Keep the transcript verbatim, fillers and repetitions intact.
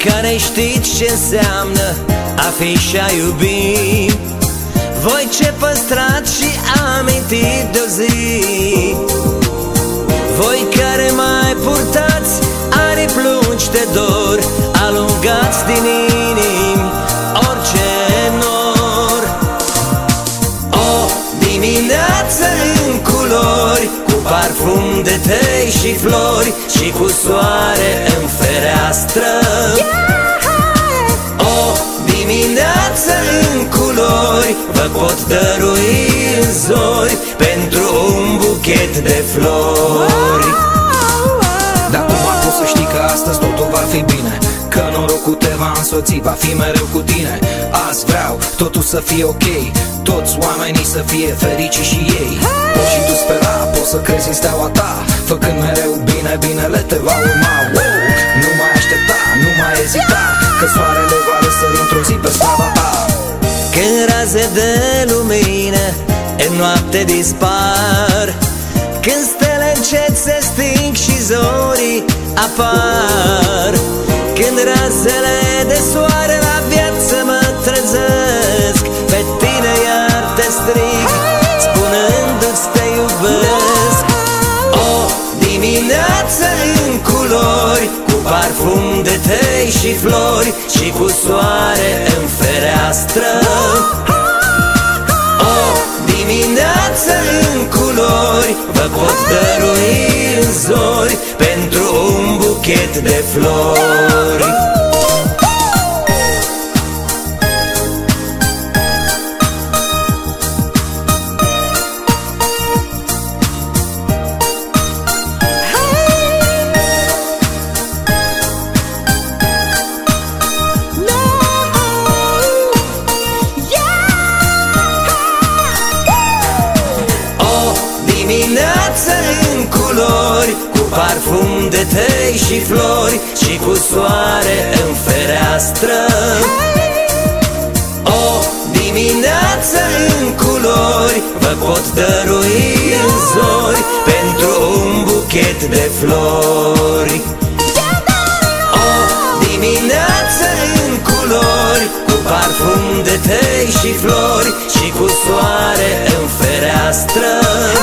care știți ce înseamnă a fi și a iubi, voi ce păstrați și amintit de-o zi, voi care mai purtați aripi lungi de dor, alungați din inimi orice nor. O dimineață în culori, cu parfum de tei și flori și cu soare în fereastră. O dimineață în culori, vă pot dărui în zori pentru un buchet de flori. Dar cum ar poți să știi că astăzi totul va fi bine, că norocul te va însoți, va fi mereu cu tine. Azi vreau totul să fie ok, toți oamenii să fie fericiți și ei. Poți și tu spera, poți să crezi în steaua ta, făcând mereu bine, binele te va urma. Wow! Nu mai aștepta, nu mai ezita, că soarele va răsări într-o zi pe strada ta. Când raze de lumină în noapte dispar, când stele încet se sting și zorii apar, când razele de soare la viață mă trezesc, pe tine iar te strig, spunându-ți te iubesc. O dimineață în culori, cu parfum de tei și flori și cu soare în fereastră. O dimineață în culori, vă pot dărui în zori pentru un buchet de flori. Dimineață în culori, cu parfum de tei și flori și cu soare în fereastră. O dimineață în culori, vă pot dărui în zori pentru un buchet de flori. O dimineață în culori, cu parfum de tei și flori și cu soare în fereastră.